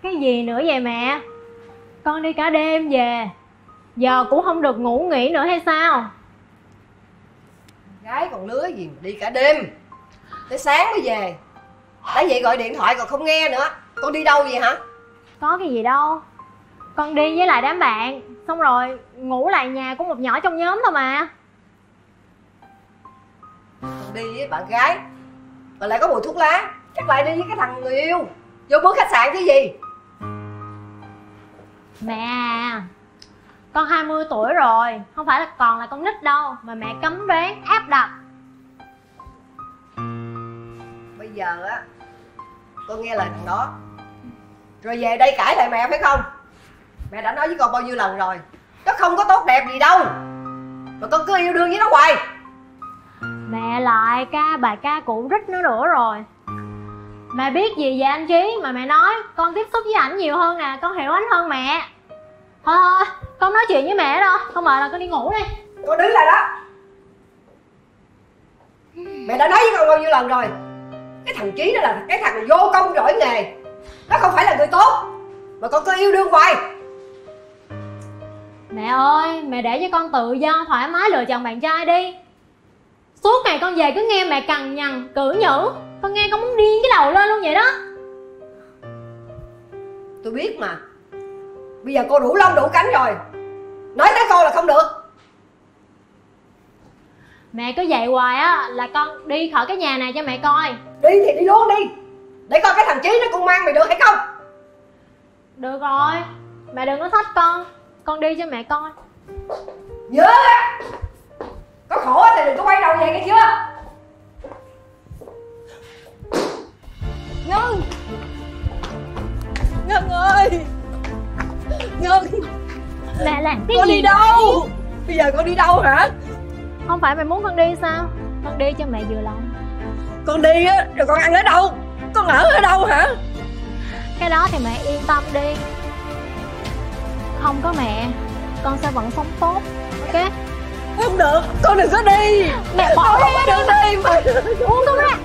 Cái gì nữa vậy mẹ? Con đi cả đêm về, giờ cũng không được ngủ nghỉ nữa hay sao? Gái còn lứa gì mà đi cả đêm, tới sáng mới về. Đã vậy gọi điện thoại còn không nghe nữa. Con đi đâu vậy hả? Có cái gì đâu, con đi với lại đám bạn, xong rồi ngủ lại nhà của một nhỏ trong nhóm thôi mà. Con đi với bạn gái mà lại có mùi thuốc lá, chắc lại đi với cái thằng người yêu. Vô bữa khách sạn chứ gì. Mẹ à, con 20 tuổi rồi, không phải là còn là con nít đâu mà mẹ cấm đoán áp đặt. Bây giờ á, con nghe lời thằng đó rồi về đây cãi lại mẹ phải không? Mẹ đã nói với con bao nhiêu lần rồi, nó không có tốt đẹp gì đâu, mà con cứ yêu đương với nó hoài. Mẹ lại ca bài ca cũ rích nó nữa rồi. Mẹ biết gì về anh Trí mà mẹ nói. Con tiếp xúc với ảnh nhiều hơn nè, con hiểu ảnh hơn mẹ. Thôi thôi, con nói chuyện với mẹ đó. Con mệt là con đi ngủ đi. Con đứng lại đó. Mẹ đã nói với con bao nhiêu lần rồi, cái thằng Trí đó là cái thằng vô công giỏi nghề, nó không phải là người tốt, mà con cứ yêu đương hoài. Mẹ ơi, mẹ để cho con tự do thoải mái lựa chọn bạn trai đi. Suốt ngày con về cứ nghe mẹ cằn nhằn cử nhữ, con nghe con muốn điên cái đầu lên luôn vậy đó. Tôi biết mà. Bây giờ cô đủ lông đủ cánh rồi, nói tới con là không được. Mẹ cứ vậy hoài á là con đi khỏi cái nhà này cho mẹ coi. Đi thì đi luôn đi, để coi cái thằng Trí nó cũng mang mày được hay không. Được rồi, mẹ đừng có thách con đi cho mẹ coi. Nhớ á, có khổ thì đừng có quay đầu về nghe chưa. Ngân, Ngân ơi, Ngân. Mẹ làm cái Con gì đi đâu? Bây giờ con đi đâu hả? Không phải mẹ muốn con đi sao? Con đi cho mẹ vừa lòng. Con đi á, rồi con ăn ở đâu? Con ở ở đâu hả? Cái đó thì mẹ yên tâm đi. Không có mẹ, con sẽ vẫn sống tốt, ok? Không được, con đừng có đi. Mẹ bỏ con ra đừng đi mà. Uống con ra.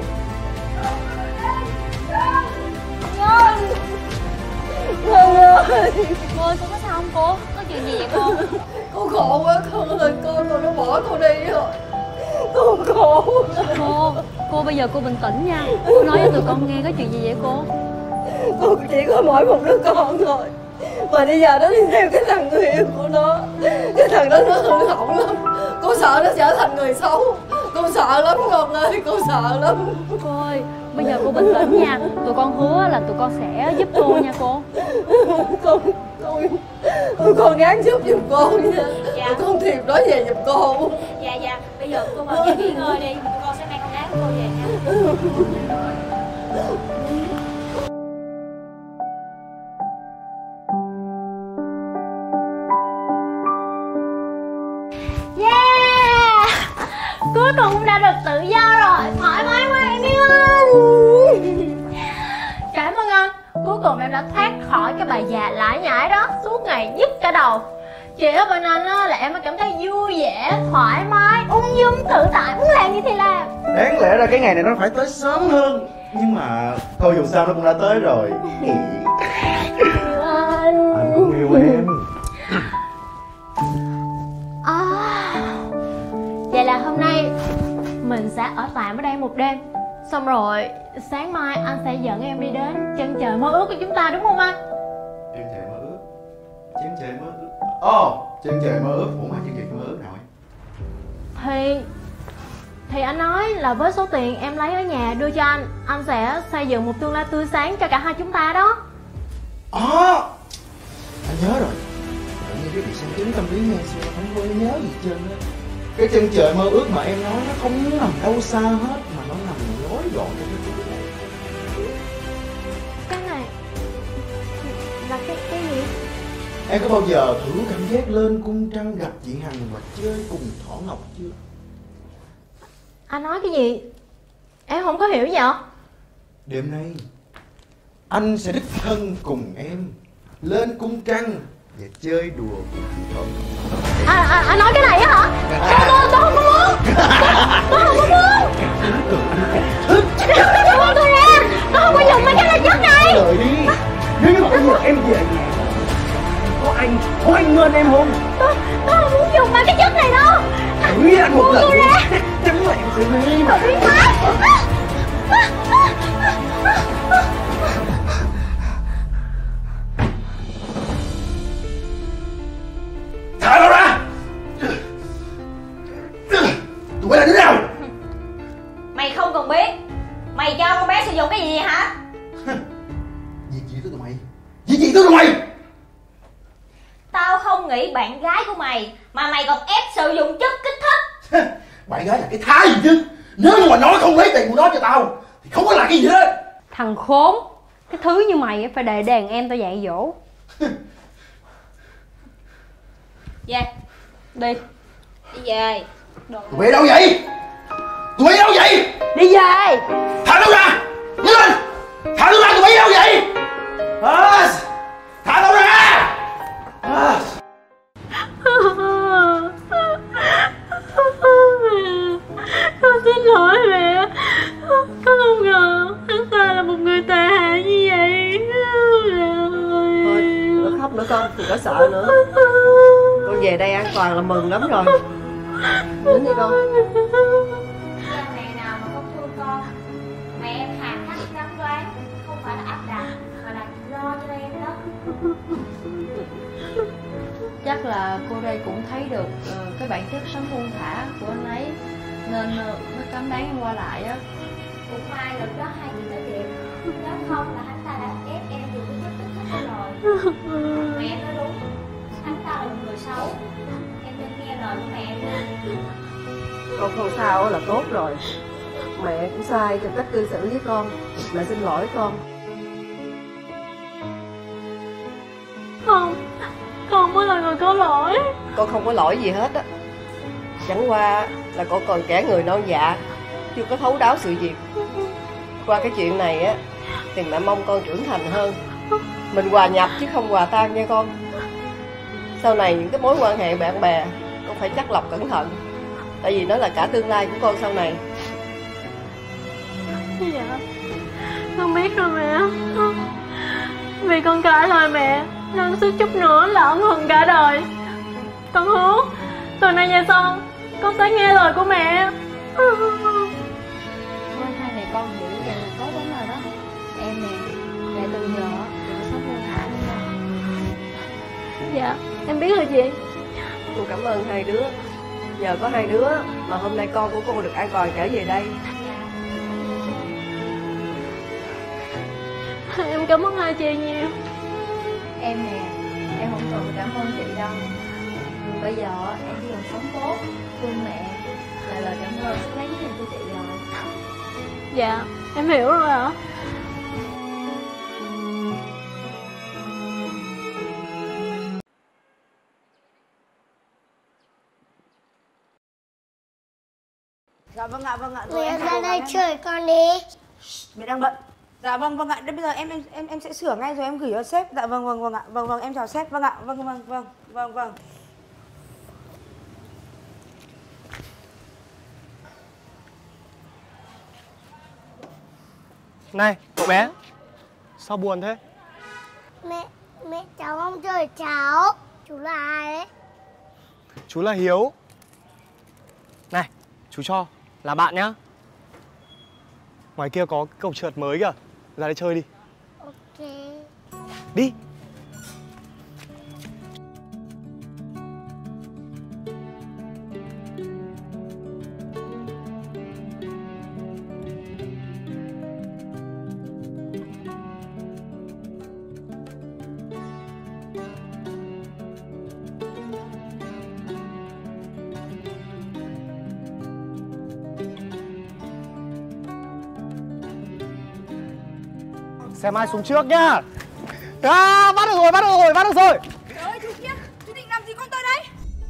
Ngân, Ngân ơi. Cô ơi, cô có sao không cô? Có chuyện gì vậy cô? Con khổ quá con ơi, con nó bỏ con đi rồi. Con khổ. Cô bây giờ cô bình tĩnh nha. Cô nói cho tụi con nghe có chuyện gì vậy cô? Con chỉ có mỗi một đứa con thôi, mà bây giờ nó đi theo cái thằng người yêu của nó. Cái thằng đó nó hư hỏng lắm, con sợ nó trở thành người xấu. Con sợ lắm con ơi, con sợ lắm. Cô ơi, bây giờ cô bình tĩnh nha. Tụi con hứa là tụi con sẽ giúp cô nha cô. Con gắng giúp giùm cô nha. Dạ. Con thiệp nói về giùm cô. Dạ, bây giờ cô vào nhà nghỉ ngơi đi. Tụi con sẽ mang con gái của cô về nha. Cuối cùng cũng đã được tự do rồi, thoải mái quá em yêu anh. Cảm ơn anh, cuối cùng em đã thoát khỏi cái bà già lải nhải đó suốt ngày nhức cả đầu. Chị ở bên anh á là em mới cảm thấy vui vẻ, thoải mái, ung dung, tự tại, muốn làm gì thì làm. Đáng lẽ ra cái ngày này nó phải tới sớm hơn, nhưng mà thôi dù sao nó cũng đã tới rồi. Yêu anh. Anh cũng yêu em. Vậy là hôm nay mình sẽ ở tạm ở đây một đêm. Xong rồi sáng mai anh sẽ dẫn em đi đến chân trời mơ ước của chúng ta, đúng không anh? Chân trời mơ ước. Chân trời mơ ước. Chân trời mơ ước. Ủa mà chân trời mơ ước nào ấy? Thì anh nói là với số tiền em lấy ở nhà đưa cho anh sẽ xây dựng một tương lai tươi sáng cho cả hai chúng ta đó. Anh nhớ rồi. Tự nhiên cái việc sang chứng tâm lý nghe xưa không có nhớ gì trơn á. Cái chân trời mơ ước mà em nói nó không nằm đâu xa hết, mà nó nằm gói gọn trong cái túi này. Cái này là cái gì? Em có bao giờ thử cảm giác lên cung trăng gặp chị Hằng và chơi cùng Thỏ Ngọc chưa? Anh nói cái gì? Em không có hiểu gì ạ? Đêm nay anh sẽ đích thân cùng em lên cung trăng và chơi đùa cùng chị Thỏ Ngọc. Anh nói cái này á hả? Tôi không có muốn. Tôi không có muốn. Tôi buông tôi ra. Tôi không có dùng mấy cái lời chất này. Lời đi. Nếu như tụi mày? Gì tụi mày? Tao không nghĩ bạn gái của mày mà mày còn ép sử dụng chất kích thích. Bạn gái là cái thá gì chứ? Nếu như mà nó không lấy tiền của nó cho tao thì không có là cái gì hết. Thằng khốn, cái thứ như mày phải để đàn em tao dạy dỗ. Về. Đi. Đi về. Tụi bay đâu vậy? Tụi bay đâu vậy? Đi về. Thả tao ra! Nhanh lên! Thả tao ra, tụi bay đâu vậy? Thả tao ra! Con xin lỗi mẹ. Con không ngờ hắn ta là một người tệ hại như vậy. Thôi đừng khóc nữa con, đừng có sợ nữa. Con về đây an toàn là mừng lắm rồi. Đến đi con. Cha mẹ nào mà không thương con. Mẹ em hà khắc cấm đoán, không phải là áp đặt mà là lo cho em đó. Chắc là cô đây cũng thấy được cái bản chất sống buông thả của anh ấy nên mới cấm đoán em qua lại á. Cũng may lần đó hai chị đã kịp. Nếu không là hắn ta đã ép em dùng cái chất kích thích đó rồi. Mẹ em nói đúng, hắn ta là một người xấu. Em nên nghe lời của mẹ em đi. Con không sao là tốt rồi. Mẹ cũng sai trong cách cư xử với con. Mẹ xin lỗi con. Không, con mới là người có lỗi. Con không có lỗi gì hết á. Chẳng qua là con còn trẻ người non dạ, chưa có thấu đáo sự việc. Qua cái chuyện này á thì mẹ mong con trưởng thành hơn. Mình hòa nhập chứ không hòa tan nha con. Sau này những cái mối quan hệ bạn bè con phải chắt lọc cẩn thận. Tại vì nó là cả tương lai của con sau này. Dạ, con biết rồi mẹ. Vì con cãi lời mẹ nên suýt chút nữa là ân hận cả đời. Con hứa từ nay về sau con sẽ nghe lời của mẹ. Thôi hai mẹ con hiểu vậy là tốt lắm rồi đó. Em nè, để từ giờ đừng có sống buông thả nữa nha. Dạ, em biết rồi chị. Con cảm ơn hai đứa. Nhờ có hai đứa mà hôm nay con của cô được an toàn trở về đây. Em cảm ơn hai chị nhiều. Em nè, em không cần cảm ơn chị đâu. Bây giờ em chỉ cần sống tốt, thương mẹ là lời cảm ơn xứng đáng nhất của chị rồi. Dạ, em hiểu rồi ạ. Dạ vâng ạ, vâng ạ. Rồi Mẹ em ra đây chơi con đi. Mẹ đang bận. Dạ vâng vâng ạ. Đây bây giờ em sẽ sửa ngay rồi em gửi cho sếp. Dạ vâng vâng vâng ạ. Vâng vâng em chào sếp. Vâng ạ. Vâng vâng vâng. Vâng vâng. Này, cậu bé. Sao buồn thế? Mẹ cháu không chơi cháu. Chú là ai đấy? Chú là Hiếu. Này, chú cho là bạn nhá. Ngoài kia có cầu trượt mới kìa. Ra đây chơi đi. Ok. Đi. Xem ai xuống trước nhá. Bắt được rồi, bắt được rồi, bắt được rồi. Mẹ ơi chú kia, chú định làm gì con tôi đấy?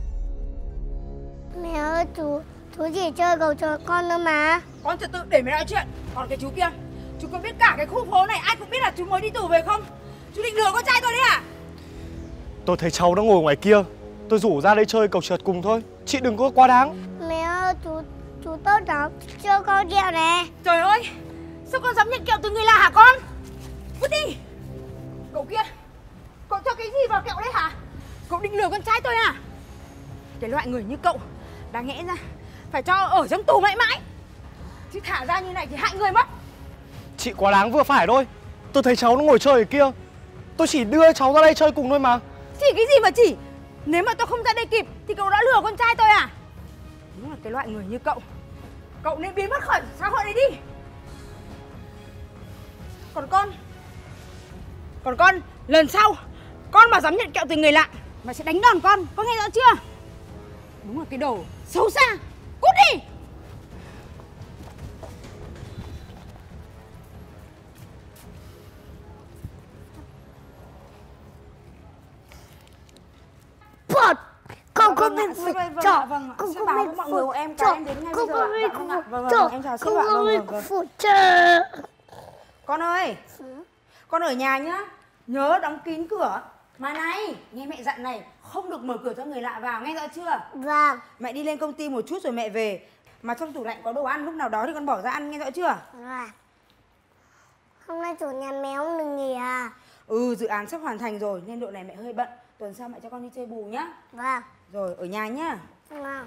Mẹ ơi chú chỉ chơi cầu trượt con thôi mà. Con từ từ để mẹ nói chuyện. Còn cái chú kia, chú có biết cả cái khu phố này ai cũng biết là chú mới đi tù về không? Chú định lừa con trai tôi đấy à? Tôi thấy cháu đang ngồi ngoài kia. Tôi rủ ra đây chơi cầu trượt cùng thôi. Chị đừng có quá đáng. Mẹ ơi chú tốt lắm, cho con kẹo nè. Trời ơi, sao con dám nhận kẹo từ người lạ hả con? Vứt đi. Cậu kia, cậu cho cái gì vào kẹo đấy hả? Cậu định lừa con trai tôi à? Cái loại người như cậu đáng lẽ ra phải cho ở trong tù mãi mãi, chứ thả ra như này thì hại người mất. Chị quá đáng vừa phải thôi. Tôi thấy cháu nó ngồi chơi ở kia. Tôi chỉ đưa cháu ra đây chơi cùng thôi mà. Chỉ cái gì mà chỉ? Nếu mà tôi không ra đây kịp thì cậu đã lừa con trai tôi à? Đúng là cái loại người như cậu, cậu nên biến mất khỏi xã hội này đi. Còn con Còn con, lần sau con mà dám nhận kẹo từ người lạ, mẹ sẽ đánh đòn con nghe rõ chưa? Đúng là cái đồ xấu xa. Cút đi. Bột. Con vâng, biết vâng, phụ vâng, trợ. vâng, Con sẽ không báo biết với mọi phụ người em trợ. cái em đến ngay bây Con giờ ạ. không biết Dạ, vâng ạ. phụ Vâng, trợ. vâng, em chào sếp Con ạ. không Vâng, biết vâng, vâng. phụ trợ. Con ơi, con ở nhà nhá, nhớ đóng kín cửa. Mà này, nghe mẹ dặn này, không được mở cửa cho người lạ vào, nghe rõ chưa? Vâng. Mẹ đi lên công ty một chút rồi mẹ về. Mà trong tủ lạnh có đồ ăn, lúc nào đó thì con bỏ ra ăn, nghe rõ chưa? Vâng. Hôm nay chủ nhà mèo không được nghỉ à? Ừ, dự án sắp hoàn thành rồi nên độ này mẹ hơi bận. Tuần sau mẹ cho con đi chơi bù nhá. Vâng. Rồi, ở nhà nhá. Vâng.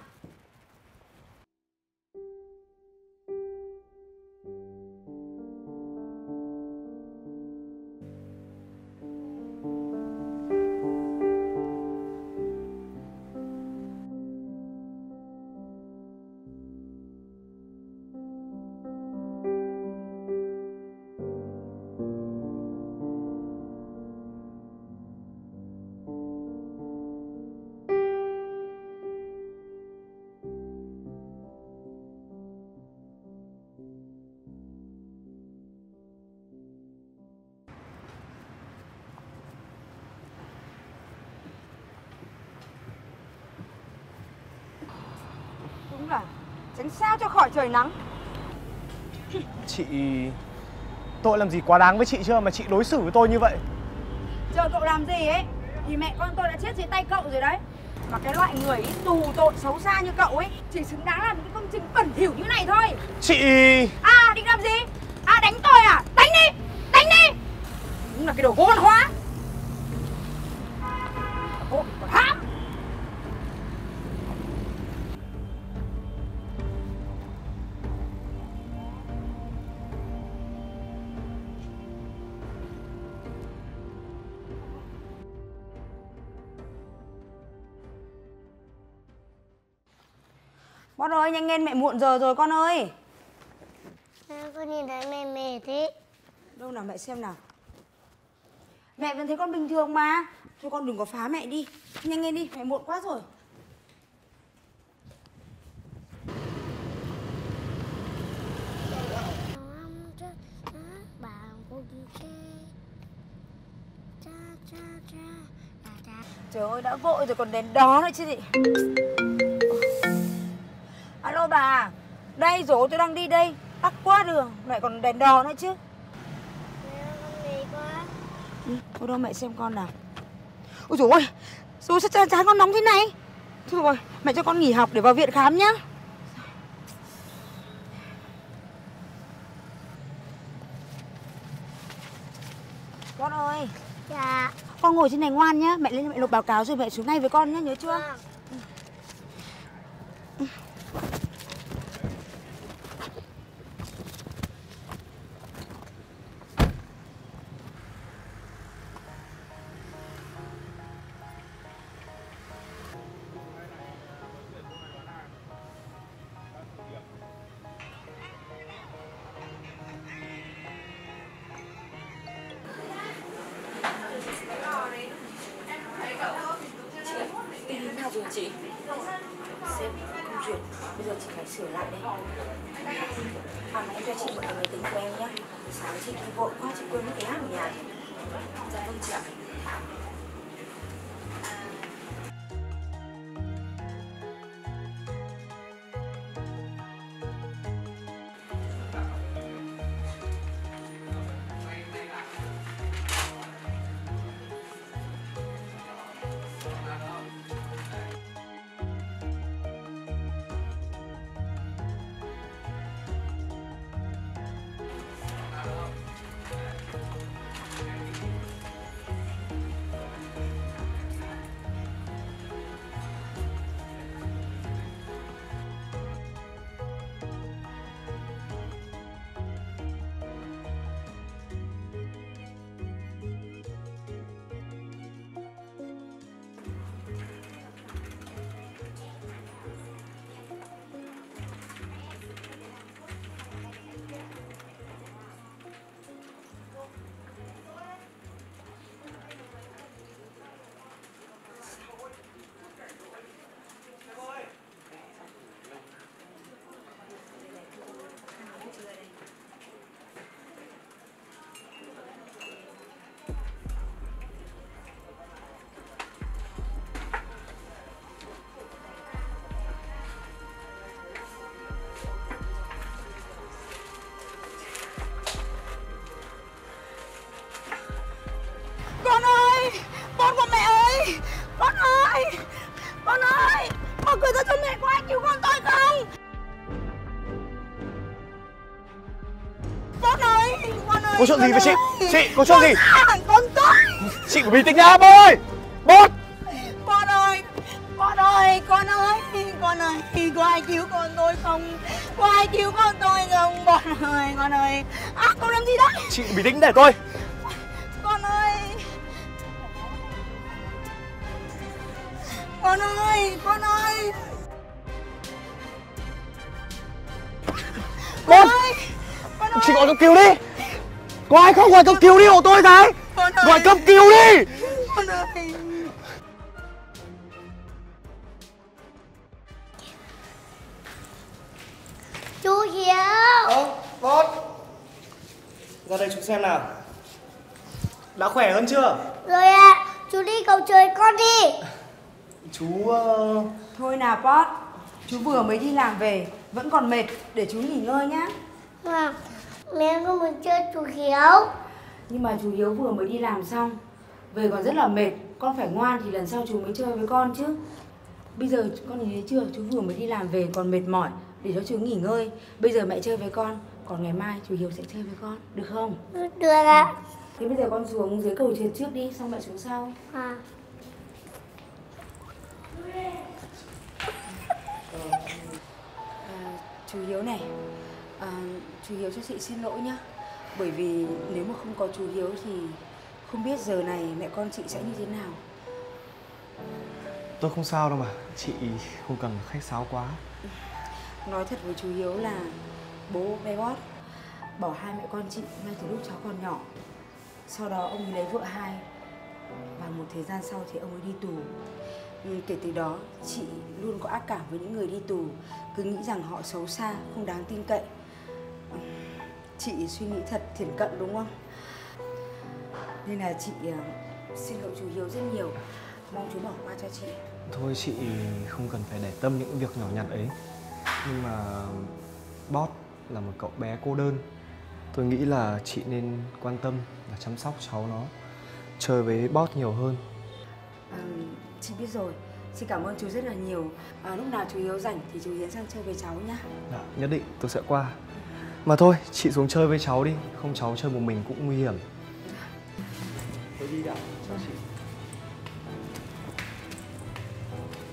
Đúng là tránh sao cho khỏi trời nắng. Chị... Tôi làm gì quá đáng với chị chưa mà chị đối xử với tôi như vậy? Chờ cậu làm gì ấy thì mẹ con tôi đã chết dưới tay cậu rồi đấy. Mà cái loại người ý, tù tội xấu xa như cậu ấy chỉ xứng đáng làm những công trình bẩn thỉu như này thôi. Chị... À, định làm gì? À, đánh tôi à? Đánh đi! Đánh đi! Đúng là cái đồ vô văn hóa. Cô còn hãm. Con ơi, nhanh lên, mẹ muộn giờ rồi con ơi. Con nhìn thấy mẹ mệt thế. Đâu nào mẹ xem nào. Mẹ vẫn thấy con bình thường mà. Thôi con đừng có phá mẹ đi. Nhanh lên đi, mẹ muộn quá rồi. Trời ơi, đã vội rồi còn đèn đỏ nữa chứ gì. Alo bà. Đây rồi, tôi đang đi đây. Tắc quá đường, mẹ còn đèn đỏ nữa chứ. Thôi đâu mẹ xem con nào. Ôi dồi ôi, sao chán con nóng thế này. Thôi rồi, mẹ cho con nghỉ học để vào viện khám nhá. Con ơi. Dạ. Con ngồi trên này ngoan nhá. Mẹ lên mẹ nộp báo cáo rồi mẹ xuống ngay với con nhá, nhớ chưa? Vâng. Tình hình nào rồi chị? Sếp không duyệt, bây giờ chị phải sửa lại đây. À mà em cho chị mượn cái máy tính của em nhá. Sáng chị đi vội quá, chị quên mất cái app ở nhà. Dạ vâng chị ạ. ơi! Con ơi! Mở cửa ra cho mẹ, có ai cứu con tôi không? Con ơi! Con ơi! Có chuyện gì với chị? Chị, có chuyện gì? Con tôi! Chị bình tĩnh nhá, bố ơi! Bố! Con ơi! Con ơi! Con ơi! Con ơi! Có ai cứu con tôi không? Có ai cứu con tôi không? Con ơi! À, con làm gì đấy? Chị bình tĩnh để tôi. Con ơi! Con ơi! Con ơi! Con! Chị gọi cấp cứu đi! Có ai không? Gọi cấp cứu đi, hộ tôi cái! Gọi cấp cứu đi! Con ơi! Chú Hiếu. Con! Ra đây chú xem nào. Đã khỏe hơn chưa? Rồi ạ. Chú đi cầu trời con đi. Chú... Thôi nào Pot, chú vừa mới đi làm về, vẫn còn mệt, để chú nghỉ ngơi nhá. Mà mẹ không muốn chơi chú Hiếu. Nhưng mà chú Hiếu vừa mới đi làm xong, về còn rất là mệt, con phải ngoan thì lần sau chú mới chơi với con chứ. Bây giờ con nhìn thấy chưa, chú vừa mới đi làm về còn mệt mỏi, để cho chú nghỉ ngơi. Bây giờ mẹ chơi với con, còn ngày mai chú Hiếu sẽ chơi với con, được không? Được ạ. Thế bây giờ con xuống dưới cầu trượt trước đi, xong mẹ xuống sau. Chú Hiếu này, chú Hiếu cho chị xin lỗi nhá. Bởi vì nếu mà không có chú Hiếu thì không biết giờ này mẹ con chị sẽ như thế nào. Tôi không sao đâu mà, chị không cần khách sáo quá. Nói thật với chú Hiếu là bố bé Bót bỏ hai mẹ con chị ngay từ lúc cháu còn nhỏ. Sau đó ông ấy lấy vợ hai, và một thời gian sau thì ông ấy đi tù. Kể từ đó chị luôn có ác cảm với những người đi tù, cứ nghĩ rằng họ xấu xa, không đáng tin cậy. Chị suy nghĩ thật thiển cận đúng không? Nên là chị xin lỗi chú Hiếu rất nhiều, mong chú bỏ qua cho chị. Thôi chị không cần phải để tâm những việc nhỏ nhặt ấy. Nhưng mà Bót là một cậu bé cô đơn. Tôi nghĩ là chị nên quan tâm và chăm sóc cháu nó, chơi với Bót nhiều hơn. Chị biết rồi, xin cảm ơn chú rất là nhiều. Lúc nào chú Hiếu rảnh thì chú Hiến sang chơi với cháu nhá. Dạ, nhất định tôi sẽ qua. Mà thôi, chị xuống chơi với cháu đi, không cháu chơi một mình cũng nguy hiểm. Tôi đi đã, chào chị.